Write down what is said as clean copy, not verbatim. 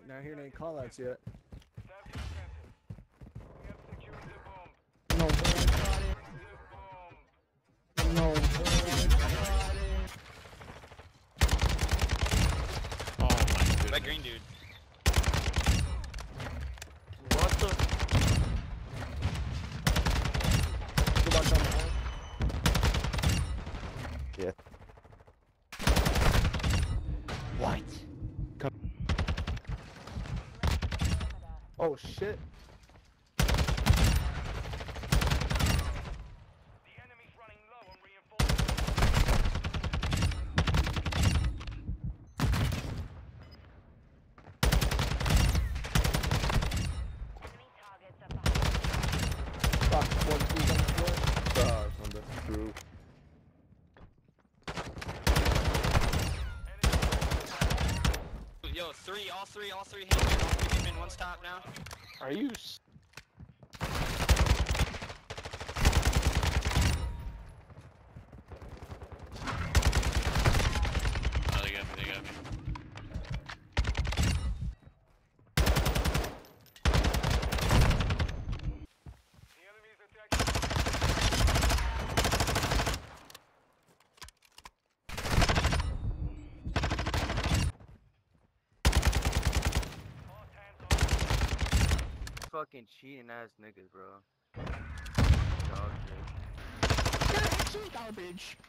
not hearing any callouts yet. No. No. Oh my goodness. That green dude. What the? Yeah. What? Oh shit. Fuck, 1, 2 on the floor. On the through. Yo, all three hitmen, one stop now. Are you? Oh, they got me. Fucking cheating ass niggas, bro. Dog shit. Garbage.